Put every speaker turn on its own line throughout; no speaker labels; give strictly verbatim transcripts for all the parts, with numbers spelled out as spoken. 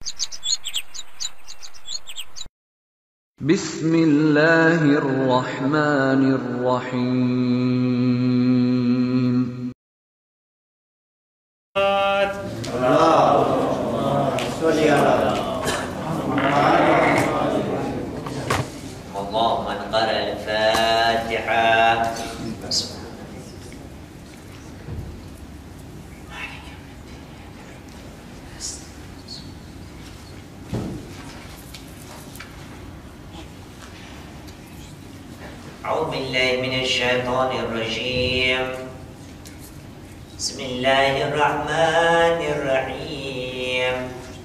Bismillahirrahmanirrahim.
والله من قرأ الفاتحة. أعوذ بالله من الشيطان الرجيم. بسم الله الرحمن الرحيم.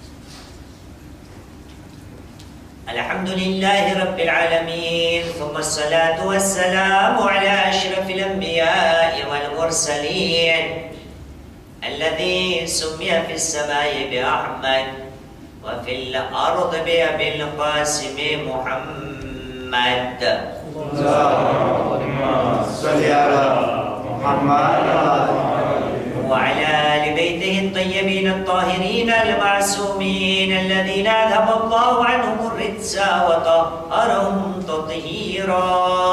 الحمد لله رب العالمين، ثم الصلاة والسلام على أشرف الأنبياء والمرسلين الذي سمي في السماء بأحمد وفي الأرض بأبي القاسم محمد.
اللهم صل على محمد
وعلى آل بيته الطيبين الطاهرين المعصومين الذين أذهب الله عنهم الرجس وطهرهم تطهيرا.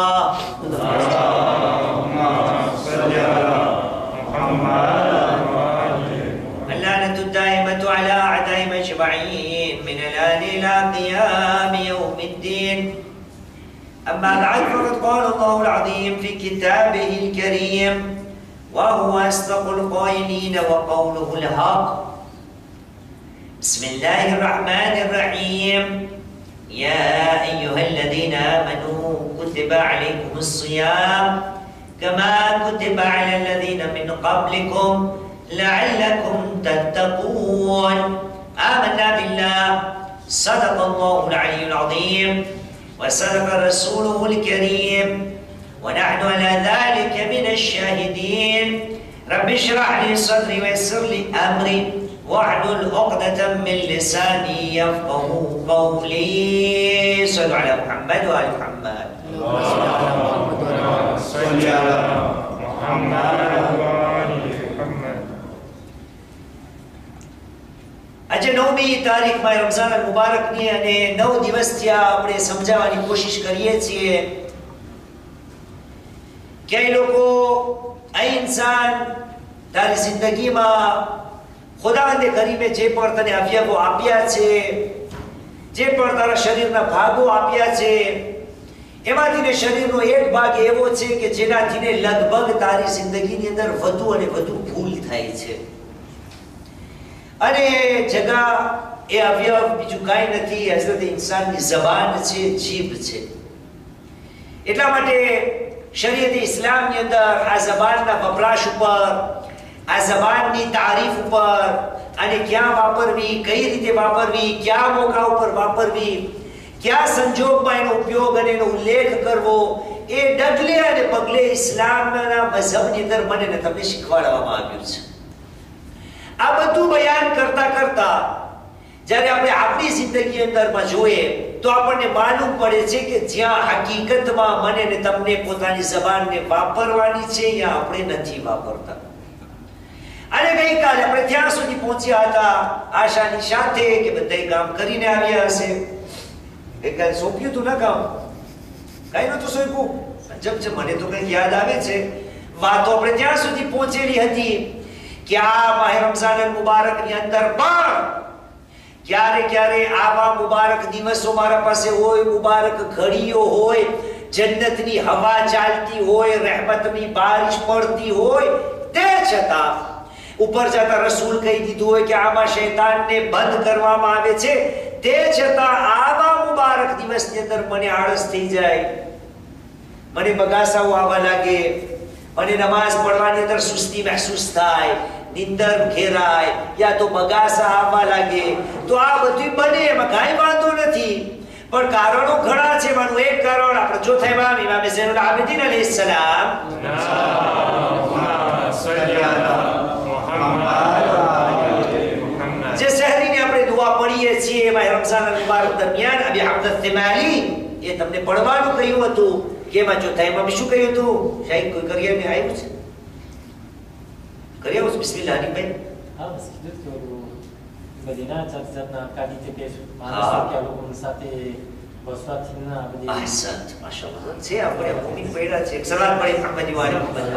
اللهم صل على محمد.
اللعنة الدائمة على أعدائهم أجمعين من الآن إلى قيام يوم الدين. أما بعد، فقد قال الله العظيم في كتابه الكريم وهو أصدق القائلين وقوله الحق. بسم الله الرحمن الرحيم. يا أيها الذين آمنوا كتب عليكم الصيام كما كتب على الذين من قبلكم لعلكم تتقون. آمنا بالله، صدق الله العلي العظيم وصدق رسوله الكريم، ونحن على ذلك من الشاهدين. رب اشرح لي صدري ويسر لي أمري واحلل عقدة من لساني يفقه قولي. صلوا على محمد وآل محمد.
اللهم صل على محمد وآل محمد.
આજે નવમી તારીખમાં રમઝાન અલ મુબારકની અને નવ દિવસથી આપણે સમજાવવાની કોશિશ કરીએ છીએ કે એ લોકો આ ઇન્સાન તારી જિંદગીમાં ખુદાવંદે કરીમે જે પણ તને અવયવો આપ્યા છે, જે પણ તારા શરીરના ભાગો આપ્યા છે, એમાંથીને શરીરનો એક ભાગ એવો છે કે જેનાથીને લગભગ તારી જિંદગીની અંદર વધુ અને વધુ ભૂલ થાય છે. અને જગા એ અવયવ બીજું કાંઈ નથી, હઝરત ઇન્સાનની જબાન છે, જીભ છે. એટલા માટે શરીયત ઇસ્લામની અંદર આ જબાનના વપરાશ ઉપર, આ જબાનની તારીફ ઉપર, અને ક્યાં વાપરવી, કઈ રીતે વાપરવી, ક્યાં મોકા ઉપર વાપરવી, ક્યાં સંજોગમાં એનો ઉપયોગ અને એનો ઉલ્લેખ કરવો, એ ડગલે અને પગલે ઇસ્લામના મઝહબની અંદર મને ને તમને શીખવાડવામાં આવ્યું છે. આ બધું બયાન કરતા કરતા જ્યારે આપણે આપણી જિંદગી અંદરમાં જોઈએ તો આપણને માલુમ પડે છે કે જ્યાં હકીકતમાં મને ને તમને પોતાની જબાનને વાપરવાની છે યા આપણે નથી વાપરતા. અને ગઈકાલે આપણે ત્યાં સુધી પહોંચ્યા હતા આશાની સાથે કે બધા કામ કરીને આવ્યા હશે. ગઈકાલે સોંપ્યું હતું ના કામ, કઈ નતું સોંપ્યું. જબ છે મને તો કઈ યાદ આવે છે. વાતો આપણે ત્યાં સુધી પહોંચેલી હતી કે આ માહ રમઝાન અલ મુબારકની અંદર પણ ક્યારે ક્યારે આવા મુબારક દિવસો મારા પાસે હોય, મુબારક ઘડીઓ હોય, જન્નતની હવા ચાલતી હોય, રહેમતની બારિશ પડતી હોય, તે છતાં ઉપર જતા રસૂલ કહી દીધું હોય કે આમાં શૈતાનને બંધ કરવામાં આવે છે, તે છતાં આવા મુબારક દિવસની અંદર મને આળસ થઈ જાય, મને બગાસાઓ આવવા લાગે, મને નમાઝ પડવાની અંદર સુસ્તી મહેસૂસ થાય, નિંદર ઘેરાય, યા તો બગાસા આવવા લાગે, તો આ બધું બને, એમાં કાંઈ વાંધો નથી. પણ કારણો ઘણા છે. એમાંનું એક કારણ આપણે ચોથા ઇમામ ઇમામ ઝૈનુલ આબિદીન અલૈહિસ્સલામ જે શહેરીને આપણે દુઆ પડીએ છીએ એમાં રમઝાન અલ મુબારક દરમિયાન અબી હમ્દ અલ-થિમાલી એ તમને પડવાનું કહ્યું હતું કે એમાં ચોથા ઇમામ શું કહ્યું હતું? શાયદ કોઈ કરિયરને આવ્યું છે? કર્યા બિસ્મિલ્લાહ ની ભાઈ.
હા બસ કીધું કે
બધીના જાત જાતના કાઢી તે પેશ માણસો કે લોકો સાથે વસવાથીના બધી
ahsant માશાઅલ્લાહ છે આપણે મુમિન પૈડા છે સલાત પડી મુહમ્મદ વાલે મુહમ્મદ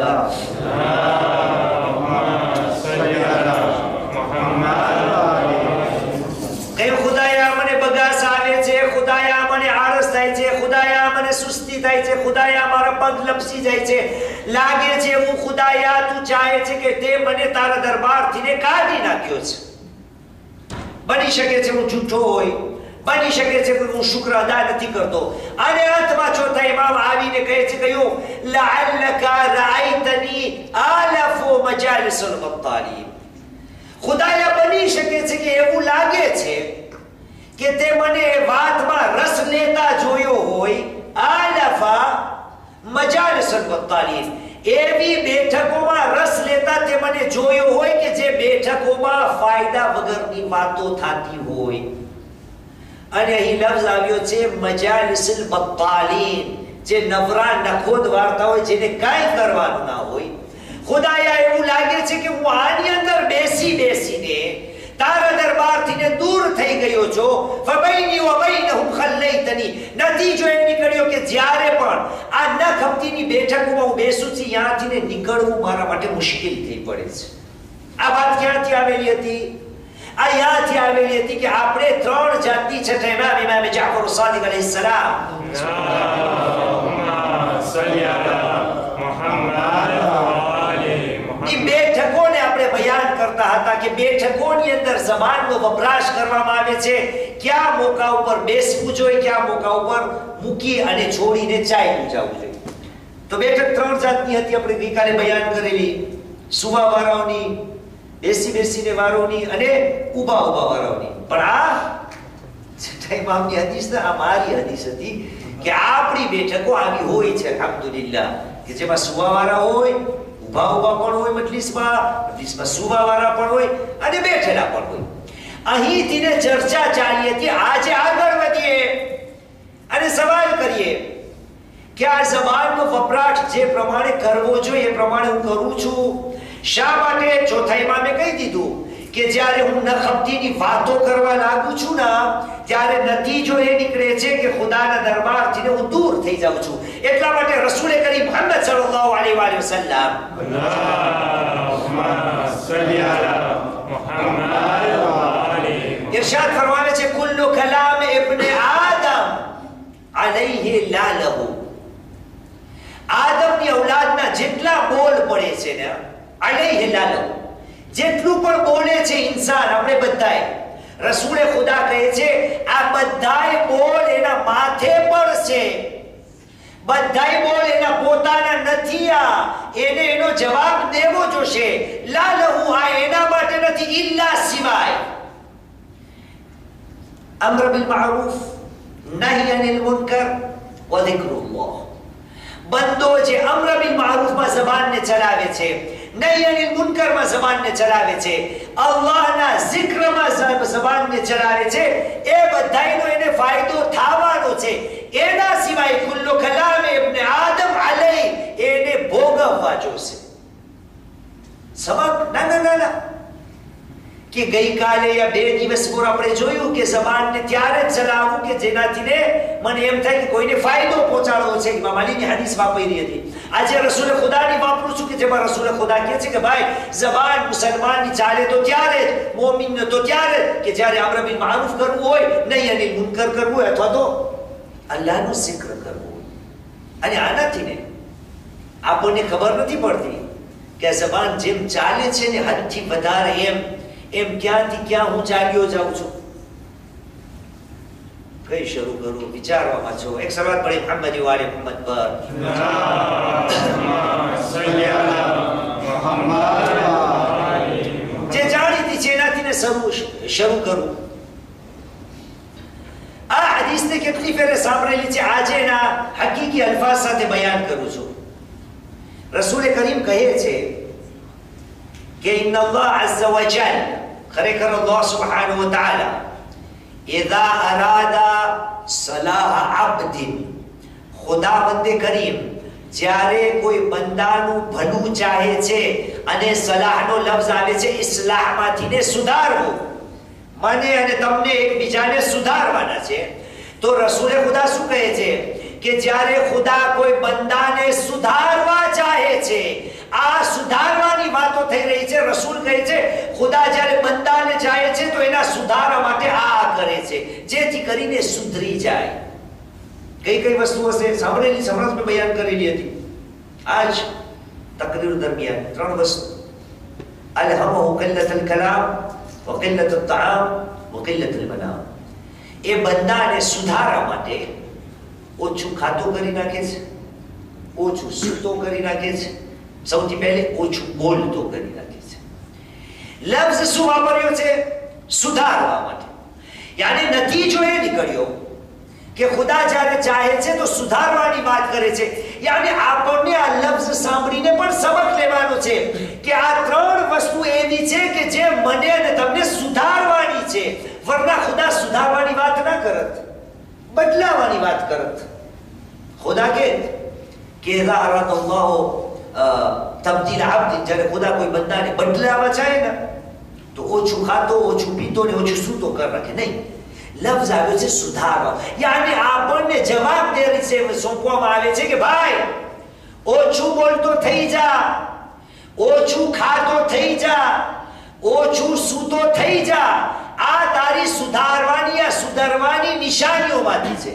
સલ્લી અલા મુહમ્મદ
કે ખુદાયા મને બગાસ આવે છે, ખુદાયા મને આળસ થાય છે, ખુદાયા મને સુસ્તી થાય છે, ખુદાયા મારા પગ લપસી જાય છે, લાગે છે હું ખુદાયા તું ચાહે છે કે તે મને તારા દરબારથી ને કાઢી નાખ્યો છે. બની શકે છે હું જૂઠો હોય, બની શકે છે કે હું શુક્ર અદા નથી કરતો. અને અંતમાં ચોથા ઇમામ આવીને કહે છે કયું લઅલ્લકા રાઈતની આલફુ મજાલિસુલ બત્તાલીન. ખુદાયા બની શકે છે કે એવું લાગે છે કે તે મને વાતમાં રસ લેતા જોયો હોય. આલફા મજાલિસુલ બત્તાલીન, એવી બેઠકોમાં રસ લેતા તે મને જોયો હોય કે જે બેઠકોમાં ફાયદા વગરની વાતો થતી હોય. અને અહીં લફ્ઝ આવ્યો છે મજાલિસુલ બત્તાલીન, જે નવરા નખોદ વાર્તા હોય, જેને કાંઈ કરવાનું ના હોય. ખુદાયા એવું લાગે છે કે હું આની અંદર બેસી બેસીને તારા દરબારથી ને દૂર થઈ ગયો છો. ફબૈની વ બૈનહુમ ખલૈતની, નતીજો એ નીકળ્યો કે જ્યારે પણ આ નખ હપ્તીની બેઠકમાં હું બેસું છું, ત્યાંથી ને નીકળવું મારા માટે મુશ્કેલ થઈ પડે છે. આ વાત ક્યાંથી આવેલી હતી? આ યાદથી આવેલી હતી કે આપણે ત્રણ જાતની છઠ્ઠા ઇમામ ઇમામ જાફર સાદિક અલૈહિસ સલામ
સલ્લી અલા મુહમ્મદ
ની બેઠકોને આપણે બયાન કરતા હતા કે બેઠકોની અંદર જબાનનો વપરાશ કરવામાં આવે છે. કયા મોકા ઉપર બેસવું જોઈએ, કયા મોકા ઉપર મૂકી અને છોડીને ચાલ્યું જવું જોઈએ. તો બેઠક ત્રણ જાતની હતી, આપણે ગઈકાલે બયાન કરેલી. સુવા વાળાઓની, બેસી બેસીને વાળોની અને ઊભા ઊભા વાળાઓની. પણ આ છઠ્ઠા ઇમામની હદીસ ને આ મારી હદીસ હતી કે આપણી બેઠકો આવી હોય છે અલ્હમ્દુલિલ્લાહ, કે જેમાં સુવા વાળા હોય, ઉભા ઉભા પણ હોય, મજલિસમાં મજલિસમાં સુવા વાળા પણ હોય અને બેઠેલા પણ હોય. અહીંથી ને ચર્ચા ચાલી હતી. આજે આગળ વધીએ અને સવાલ કરીએ કે આ જબાનનો વપરાશ જે પ્રમાણે કરવો જોઈએ એ પ્રમાણે હું કરું છું. શા માટે? ચોથા ઇમામે કહી દીધું કે જ્યારે હું નખબતીની વાતો કરવા લાગુ છું ને ત્યારે નતીજો એ નીકળે છે કે ખુદાના દરબારથી હું દૂર થઈ જાઉં છું. એટલા માટે રસૂલ કરીમ મુહમ્મદ સલ્લલ્લાહુ અલૈહિ વસલ્લમ
અલ્લાહુમ્મા સલ્લી અલા મુહમ્મદ
ઇરશાદ ફરમાવે છે કુલ્લુ કલામ ઇબ્ન આદમ અલૈહિ લાલહુ. આદમની ઔલાદના જેટલા બોલ પડે છે ને અલૈહિ લાલહુ, જેટલું પણ બોલે છે ઇન્સાન, આપણે બધાય, રસૂલે ખુદા કહે છે આ બધાય બોલ એના માથે પડશે. બધાય બોલ એના પોતાના નથી, આ એને એનો જવાબ દેવો જોશે. લાલહુ, આ એના માટે નથી, ઇલ્લા સિવાય અમ્ર બિલ મારૂફ, નહી અનિલ મુનકર વ zikrullaહ. બંદો જે અમ્ર બિલ મારૂફમાં જબાનને ચલાવે છે, નહી અનિલ મુનકરમાં જબાનને ચલાવે છે, અલ્લાહના zikરમાં જબાનને ચલાવે છે, એ બધાયનો એને ફાયદો થવાનો છે. એના સિવાય કુલ્લુ કલામ ઇબ્ન આદમ અલૈ, એને ભોગવવા જોશે. સબક ના ના ના ના કે ગઈકાલે યા બે દિવસ પૂર્વ આપણે જોયું કે જબાનને ત્યારે જ ચલાવવું કે જેનાથી ને મને એમ થાય કે કોઈને ફાયદો પહોંચાડવો છે. ઇમામ અલીની હદીસ વાપરી હતી. આજે રસૂલ ખુદાની વાપરું છું કે જેમાં રસૂલ ખુદા કહે છે કે ભાઈ જબાન મુસલમાનની ચાલે તો ત્યારે જ, મોમિનને તો ત્યારે જ કે જ્યારે અમ્ર બિલ મારૂફ કરવું હોય, નહીં અનિલ મુનકર કરવું હોય, અથવા તો અલ્લાહનું zikr કરવું હોય. અને આનાથી ને આપણને ખબર નથી પડતી કે આ જબાન જેમ ચાલે છે ને હદથી વધારે એમ એમ ક્યાંથી ક્યાં હું ચાલ્યો જાઉં છું. કઈ શરૂ કરું વિચારવામાં છો. એક સલાત પડી મુહમ્મદ વાલે મુહમ્મદ પર જે જાણીતી છે એનાથી ને શરૂ શરૂ કરું. આ હદીસને કેટલી ફેરે સાંભળેલી છે, આજે એના હકીકી અલ્ફાઝ સાથે બયાન કરું છું. રસૂલ કરીમ કહે છે કે ઇન્ન અલ્લાહ અઝ્ઝ વ જલ, ખરેખર અલ્લાહ સુબ્હાનહુ વ તઆલા ઇઝા અરાદા સલાહ અબ્દિન, ખુદાવંદે કરીમ જ્યારે કોઈ બંદાનું ભલું ચાહે છે, અને સલાહનો લફ્ઝ આવે છે ઇસ્લાહમાંથી ને સુધારવું, મને અને તમને એકબીજાને સુધારવાના છે. તો રસૂલે ખુદા શું કહે છે કે જ્યારે ખુદા કોઈ બંદાને સુધારવા ચાહે છે, આ સુધારવાની વાતો થઈ રહી છે. રસૂલ કહે છે ખુદા જ્યારે બંદાને ચાહે છે તો એના સુધારા માટે આ કરે છે, જેથી કરીને સુધરી જાય. કઈ કઈ વસ્તુઓ છે સાંભળેલી, સમરસ મેં બયાન કરેલી હતી. આજ તકરીર દરમિયાન ત્રણ વસ્તુ: અલહમહુ કિલ્લતુલ કલામ વ કિલ્લતુત તઆમ વ કિલ્લતુલ મનામ. એ બંદાને સુધારવા માટે ઓછું ખાતું કરી નાખે છે, ઓછું સૂતો કરી નાખે છે, સૌથી પહેલે ઓછું બોલતો કરી નાખે છે. લફ્ઝ શું વાપર્યો છે? સુધારવા માટે. યાની નતીજો એ નીકળ્યો કે ખુદા જ્યારે ચાહે છે તો સુધારવાની વાત કરે છે. યાની આપણને આ લફ્ઝ સાંભળીને પણ સબક લેવાનો છે કે આ ત્રણ વસ્તુ એવી છે કે જે મને અને તમને સુધારવાની છે. વરના ખુદા સુધારવાની વાત ના કરત, બદલાવાની વાત કરત. ખુદા કે કે ઇઝા અરાદ અલ્લાહ તબદીલ અબ્દ, જ્યારે ખુદા કોઈ બંદાને બદલાવા ચાહે ને તો ઓછું ખાતો, ઓછું પીતો ને ઓછું સૂતો કર રાખે. નહીં, લફ્ઝ આવ્યો છે સુધારવા. યાની આપણને જવાબદારી છે સોંપવામાં આવે છે કે ભાઈ ઓછું બોલતો થઈ જા, ઓછું ખાતો થઈ જા, ઓછું સૂતો થઈ જા. આ તારી સુધારવાની, આ સુધારવાની નિશાનીઓમાંથી છે.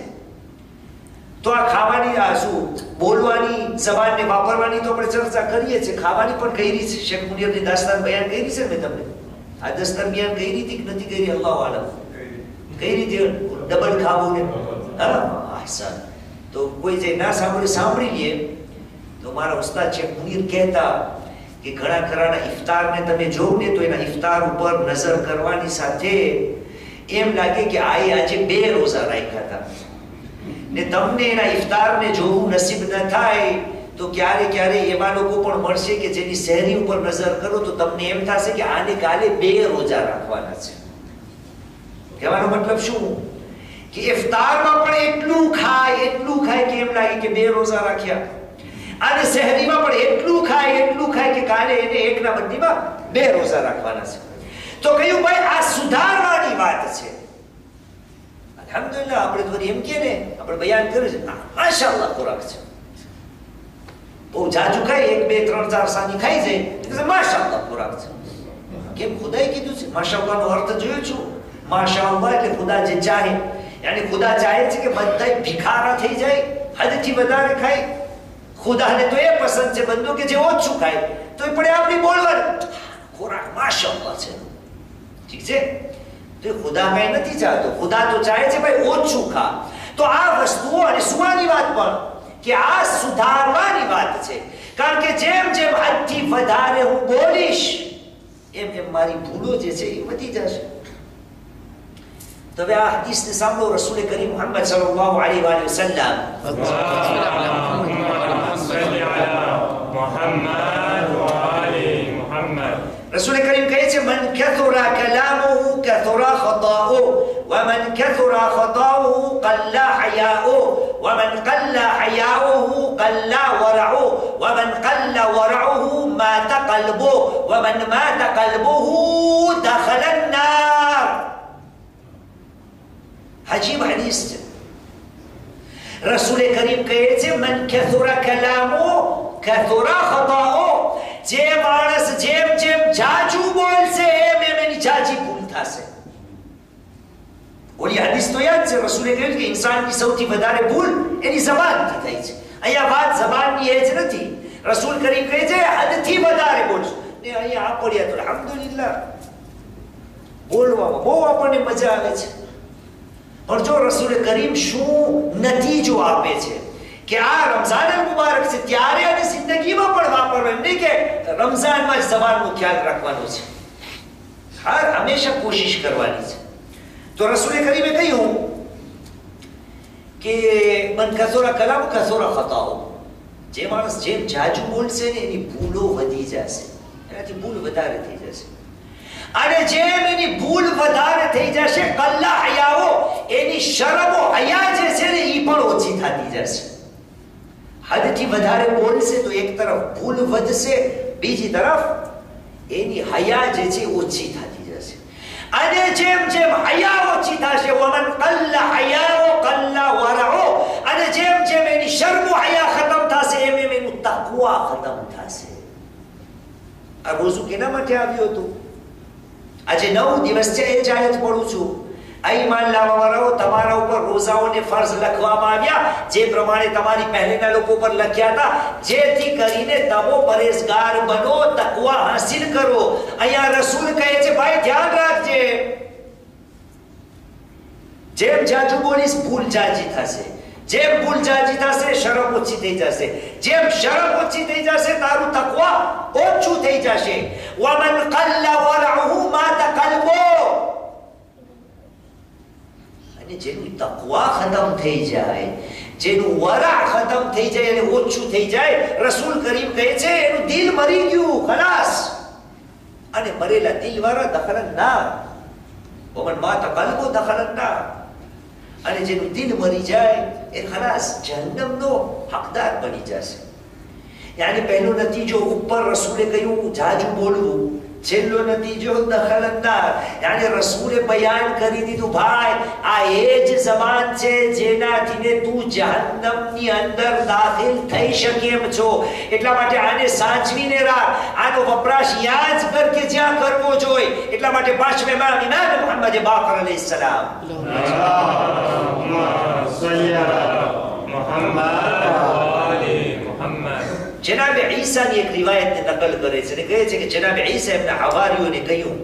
તો આ ખાવાની, આ શું બોલવાની, જબાનને વાપરવાની તો આપણે ચર્ચા કરીએ છીએ. ખાવાની પણ કરી છે. શેખ મુનીરની દાસ્તાન બયાન કરી છે મેં તમને. આ દસ દરમિયાન કરી હતી કે નથી કરી અલ્લાહ આલમ. કઈ રીતે ડબલ ખાવું ને? હા, આસાન. તો કોઈ જે ના સાંભળે સાંભળી લે. તો મારા ઉસ્તાદ શેખ મુનીર કહેતા કે ઘણા ખરાના ઇફતારને તમે જોવ ને તો એના ઇફતાર ઉપર નજર કરવાની સાથે એમ લાગે કે આ આજે બે રોઝા રાખ્યા હતા. ને તમને એના ઇફતારને જોવું નસીબ ન થાય તો ક્યારે ક્યારે એવા લોકો પણ મળશે કે જેની શહેરી ઉપર નજર કરો તો તમને એમ થશે કે આને કાલે બે રોજા રાખવાના છે. કહેવાનો મતલબ શું કે ઇફતારમાં પણ એટલું ખાય, એટલું ખાય કે એમ લાગે કે બે રોજા રાખ્યા. અને શહેરીમાં પણ એટલું ખાય, એટલું ખાય કે કાલે એને એકના બદલીમાં બે રોજા રાખવાના છે. તો કહ્યું ભાઈ આ સુધારવાની વાત છે. અલ્હમ્દુલિલ્લાહ આપણે તો એમ કે ને આપણે બયાન કર્યું છે માશાઅલ્લાહ ખોરાક છે. બહુ જાજુ ખાય, એક બે ત્રણ ચાર સાની ખાઈ જાય માશાઅલ્લાહ ખોરાક છે. કેમ? ખુદાએ કીધું છે. માશાઅલ્લાહ નો અર્થ જોયો છું. માશાઅલ્લાહ એટલે ખુદા જે ચાહે. યાની ખુદા ચાહે છે કે બધા ભિખારા થઈ જાય, હદથી વધારે ખાય. ખુદાને તો એ પસંદ છે બંદો કે જે ઓછું ખાય તો એ પડે આપણી બોલવાનું ખોરાક માશાઅલ્લાહ છે. ઠીક છે? તો ખુદા કઈ નથી ચાહતો. ખુદા તો ચાહે છે ભાઈ ઓછું ખા. તો આ વસ્તુઓ અને સુવાની વાત પણ કે આ સુધારવાની વાત છે. કારણ કે જેમ જેમ હદથી વધારે હું બોલીશ એમ એમ મારી ભૂલો જે છે એ વધી જશે. તો હવે આ હદીસને સાંભળો. રસૂલ કરીમ મુહમ્મદ સલ્લલ્લાહુ અલૈહિ વસલ્લમ رسول الكريم كيتي من كثر كلامه كثر خطاؤه ومن كثر خطاؤه قل حياؤه ومن قل حياؤه قل ورعه ومن قل ورعه مات قلبه ومن مات قلبه دخل النار. عجيب حديث. رسول الكريم كيتي من كثر كلامه كثر خطاؤه. જે માણસ જેમ જેમ જાજુ બોલશે એમ એમ એની જાજી ભૂલ થશે. ઓલી હદીસ તો યાદ છે. રસૂલે કહ્યું કે ઇન્સાનની સૌથી વધારે ભૂલ એની જબાનથી થઈ છે. અહીંયા વાત જબાનની એ જ નથી. રસૂલ કરીમ કહે છે હદથી વધારે બોલશું. ને અહીંયા આ પડ્યા તો અલ્હમ્દુલિલ્લાહ બોલવામાં બહુ આપણને મજા આવે છે. પણ જો રસૂલ કરીમ શું નતીજો આપે છે કે આ રમઝાન અલ મુબારક છે ત્યારે અને જિંદગીમાં પણ વાપરવાનું નહીં કે રમઝાનમાં જ જબાનનો ખ્યાલ રાખવાનો છે. હર હંમેશા કોશિશ કરવાની છે. તો રસૂલે કરીમે કહ્યું કે મન કસોરા કલામ કસોરા ખતાઓ. જે માણસ જેમ જાજુ બોલશે ને એની ભૂલો વધી જશે, એનાથી ભૂલ વધારે થઈ જશે. અને જેમ એની ભૂલ વધારે થઈ જશે કલ્લા હયાઓ, એની શરમો હયા જે છે ને એ પણ ઓછી થતી જશે. હદથી વધારે બોલશે તો એક તરફ ભૂલ વધશે, બીજી તરફ એની હયા જે છે ઓછી થતી જશે. અને જેમ જેમ હયા ઓછી થશે વમન કલ્લા હયાઓ કલ્લા વરઉ અને જેમ જેમ એની શર્મ હયા ખતમ થશે એમ એમ એનું તકવા ખતમ થશે આ રોઝુ કેના માટે આવ્યું હતું આજે નવ દિવસ છે એ જ આયત પઢું છું આ ઈમાન લાવવાવાળાઓ તમારા ઉપર રોઝાઓને ફરજ લખવામાં આવ્યા જે પ્રમાણે તમારી પહેલેના લોકો પર લખ્યા હતા જેથી કરીને તમે પરેશગાર બનો તકવા હાસિલ કરો અહીંયા રસૂલ કહે છે ભાઈ ધ્યાન રાખજે જેમ જાજુ બોલીશ ભૂલ જાજી થશે જેમ ભૂલ જાજી થશે શરમ ઓછી થઈ જશે જેમ શરમ ઓછી થઈ જશે તારું તકવા ઓછું થઈ જશે વમન કલ્લા વરઉહુ માત કલ્બો અને જેનું તકવા ખતમ થઈ જાય જેનું વરા ખતમ થઈ જાય અને ઓછું થઈ જાય રસૂલ કરીમ કહે છે એનું દિલ મરી ગયું ખલાસ અને મરેલા દિલ વાળા દખલન ના વમન માત કલ્બો દખલન ના અને જેનું દિલ મરી જાય એ ખલાસ જહન્નમનો હકદાર બની જશે યાની પહેલો નતીજો ઉપર રસૂલે કહ્યું જાજુ બોલવું છેલ્લો નતીજો દખલંદાર યાની રસૂલે બયાન કરી દીધું ભાઈ આ એ જ જબાન છે જેનાથીને તું જહન્નમની અંદર દાખલ થઈ શકે એમ છો એટલા માટે આને સાચવીને રાખ આનો વપરાશ યાદ કર કે જ્યાં કરવો જોઈએ એટલા માટે પાંચમે ઇમામ ઇમામ મુહમ્મદ બાકર અલૈહિસ સલામ जनाब ईसा ने एक रिवायत ने नकल करे છે ને કહે છે કે જનાબ ઈસા ઇબ્ન હવારીઓને કહ્યું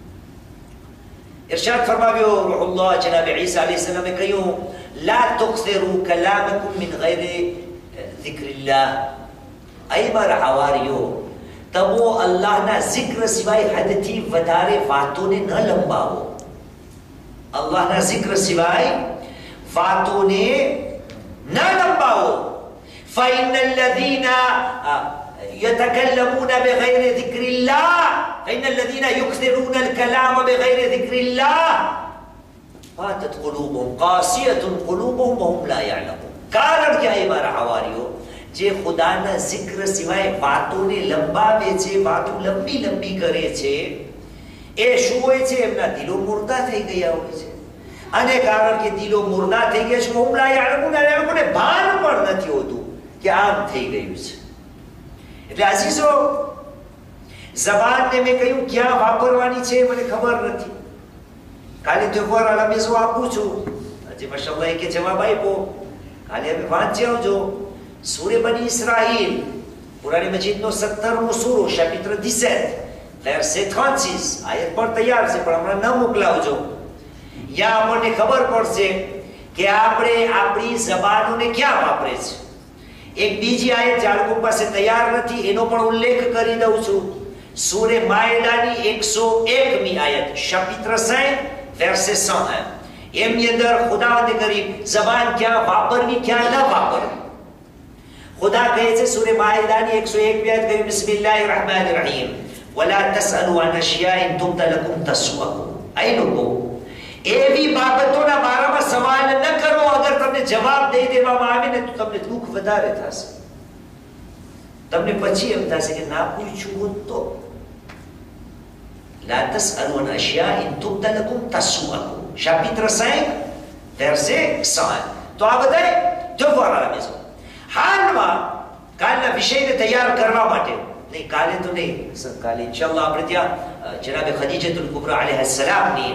इरशाद फरमाव्यो रूहुल्लाह जनाब ईसा अलैहि सलाम ने કહ્યું ला तुक्सिरू कलामकुम मिन गैर ذिक्रिल्लाह ऐ मारा हवारीઓ તમો અલ્લાહના zikr સિવાય હદથી વધારે વાતોને ન લંબાવો અલ્લાહના zikr સિવાય વાતોને ન લંબાવો فإن الذين يتكلمون بغير ذكر الله فإن الذين يكثرون الكلام بغير ذكر الله فاتت قلوبهم قاسية قلوبهم وهم لا يعلمون કારણ કે એ મારા હવારીઓ જે ખુદાના zikr સિવાય વાતોને લંબાવે છે વાતો લંબી લંબી કરે છે એ શું હોય છે એમના દિલો મુર્દા થઈ ગયા હોય છે અને કારણ કે દિલો મુર્દા થઈ ગયા છે વહુમ લા યઅલમૂન એ લોકોને ભાન પણ નથી હોતું કે આમ થઈ ગયું છે એટલે અઝીઝો જબાનને મેં કહ્યું ક્યાં વાપરવાની છે મને ખબર નથી કાલે તો એકવાર અલામેઝો આપું છું હજી માશાઅલ્લાહ કે જવાબ આપ્યો કાલે અમે વાંચી આવજો સૂરે બની ઇસ્રાઈલ પુરાની મજીદનો સત્તરમો સૂરો ચાપિત્ર dix-sept verset trente-six આયત પર તૈયાર છે પણ હમણાં ન મોકલાવજો યા આપણને ખબર પડશે કે આપણે આપણી જબાનોને ક્યાં વાપરે છે એક બીજી આયત જે લોકો પાસે તૈયાર નથી એનો પણ ઉલ્લેખ કરી દઉં છું સૂરે માયદાની એકસો એકમી આયત ચાપિત્ર cinq verset cent un એમની અંદર ખુદાવંદ કરીમ જબાન ક્યાં વાપરવી ક્યાં ન વાપરવી ખુદા કહે છે સૂરે માયદાની એકસો એકમી આયત કહ્યું બિસ્મિલ્લાહિર રહમાનિર રહીમ વલા તસઅલુ અન અશિયાઇન તુબ્દ લકુમ તસુઅકુમ એ લોકો એવી બાબતોના બારામાં સવાલ ન કરો અગર તમને જવાબ દઈ દેવામાં આવે ને તો તમને દુઃખ વધારે થશે તમને પછી એમ થશે કે ના પૂછ્યું હોત તો લા તસઅલુ અન અશિયાઇન તુબ્દ Lakum તસુઅકુમ ચાપિત્ર cinq verset cent un તો આ બધાય devoir à la maison હાલમાં કાલના વિષયને તૈયાર કરવા માટે નહીં કાલે તો નહીં કાલે ઇન્શાઅલ્લાહ આપણે ત્યાં જનાબે ખદીજતુલ કુબરા અલૈહિ સલામની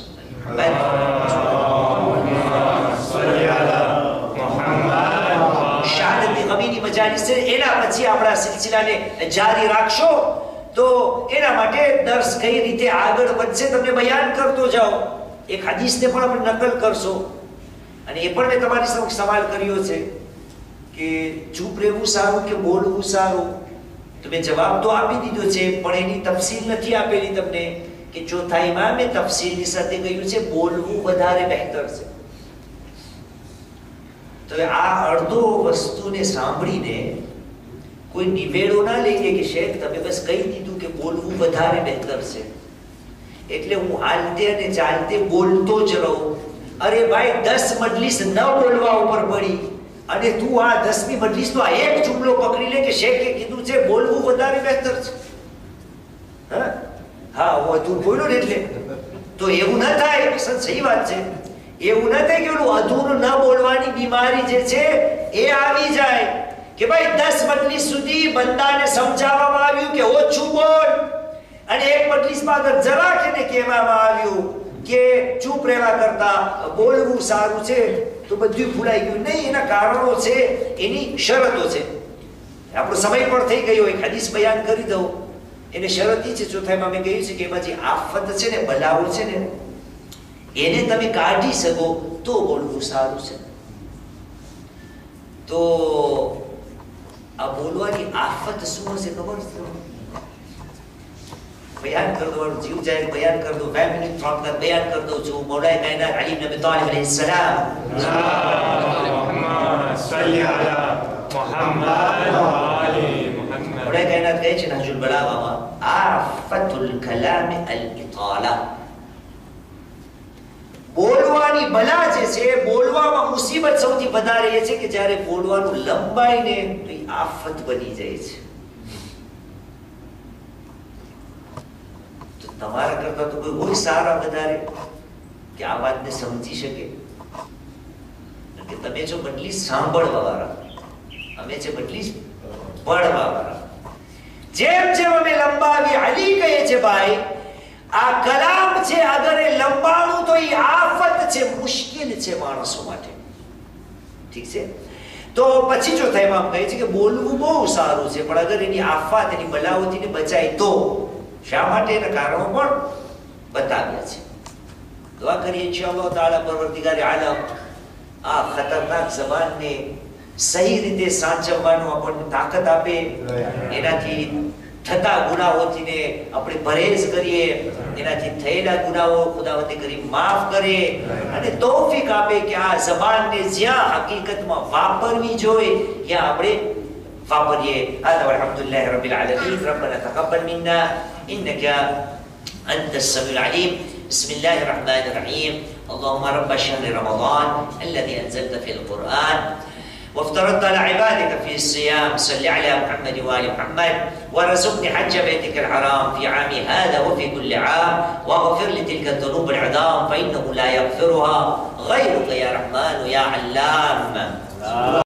શહાદતની ગમીની મજાલિસ છે એના પછી આપણા સિલસિલાને જારી રાખશો તો એના માટે દર્સ કઈ રીતે આગળ વધશે તમને બયાન કરતો જાઓ એક હદીસને પણ આપણે નકલ કરશો અને એ પણ મેં તમારી સમક્ષ સવાલ કર્યો છે કે ચૂપ રહેવું સારું કે બોલવું સારું તો મેં જવાબ તો આપી દીધો છે પણ એની તફસીલ નથી આપેલી તમને કે ચોથા ઇમામે તફસીલની સાથે કહ્યું છે બોલવું વધારે બહેતર છે તો આ અડધો વસ્તુને સાંભળીને કોઈ નિવેડો ના લઈએ કે શેખ તમે બસ કહી દીધું કે બોલવું વધારે બહેતર છે એટલે હું હાલતે અને ચાલતે બોલતો જ રહું અરે ભાઈ દસ મજલિસ ન બોલવા ઉપર પડી અને તું આ દસમી મજલિસ તો આ એક જુમલો પકડી લે કે શેખે કીધું છે બોલવું વધારે બહેતર છે હા હા હું તું બોલ્યો ને એટલે તો એવું ન થાય, સહી વાત છે, એવું ન થાય કે ઓલું અધૂરું ન બોલવાની બીમારી જે છે એ આવી જાય કે ભાઈ દસ મજલિસ સુધી બંદાને સમજાવવામાં આવ્યું કે ઓછું બોલ, અને એક મજલિસમાં અગર જરાક એને કહેવામાં આવ્યું કે ચૂપ રહેવા કરતા બોલવું સારું છે, તો બધું ભૂલાઈ ગયું. નહીં, એના કારણો છે, એની શરતો છે. આપણો સમય પણ થઈ ગયો, એક હદીસ બયાન કરી દઉં. એને શરત એ છે, ચોથામાં મેં કહ્યું છે કે એમાં જે આફત છે ને, બલાવો છે ને, એને તમે કાઢી શકો તો બોલવું સારું છે. તો આ બોલવાની આફત શું હશે ખબર છે? બયાન કર દો, જીવ જાય બયાન કર દો, બે મિનિટ ત્રણ તક બયાન કર દઉં છું. મૌલાએ કાયનાત અલી ઇબ્ન અબી તાલિબ અલૈહિસ સલામ,
اللهم صل على محمد وآل محمد.
મૌલાએ કાયનાત કહે છે નહજુલ બલાગામાં, આફતુલ કલામ અલ ઇતાલા, બોલવાની બલા જે છે, બોલવામાં મુસીબત સૌથી વધારે એ છે કે જ્યારે બોલવાનું લંબાઈ ને તો એ આફત બની જાય છે. તો તમારા કરતા તો કોઈ હોય સારા વધારે કે આ વાતને સમજી શકે? કે તમે જો બદલી સાંભળવા વાળા, અમે છે બદલી પડવા વાળા. જેમ જેમ અમે લંબાવી, અલી કહે છે ભાઈ આ કલામ છે, અગર એ લંબાણું તો એ આફત છે, મુશ્કેલ છે માણસો માટે. ઠીક છે? તો પછી જો થાય આમ કહે છે કે બોલવું બહુ સારું છે, પણ અગર એની આફત, એની બલાઓથી બચાય તો શા માટે? એના કારણો પણ બતાવ્યા છે. દુઆ કરીએ ઇન્શાઅલ્લાહ તાઆલા પરવરદિગાર આલમ આ ખતરનાક જબાનને સહી રીતે સાચવવાનું આપણને તાકાત આપે, એનાથી થતા ગુનાહોથી ને આપણે પરેજ કરીએ, એનાથી થયેલા ગુનાહો ખુદાવંદ કરીમ માફ કરે, અને તૌફીક આપે કે આ જબાનને જ્યાં હકીકતમાં વાપરવી જોઈએ ત્યાં આપણે વાપરીએ. هذا والحمد لله رب العالمين. ربنا تقبل منا إنك أنت السميع العليم. بسم الله الرحمن الرحيم. اللهم رب شهر رمضان الذي أنزلت في القرآن وافترضت على عبادك في الصيام، صل على محمد وآل محمد، وارزقني حج بيتك الحرام في عامي هذا وفي كل عام، واغفر لي تلك الذنوب العظام فإنه لا يغفرها غيرك يا رحمن يا علام.